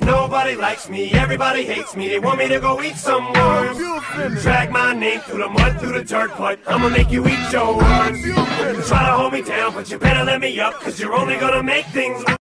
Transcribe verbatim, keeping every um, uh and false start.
Nobody likes me, everybody hates me. They want me to go eat some worms. Drag my name through the mud, through the dirt, but I'ma make you eat your words. Try to hold me down, but you better let me up, cause you're only gonna make things worse.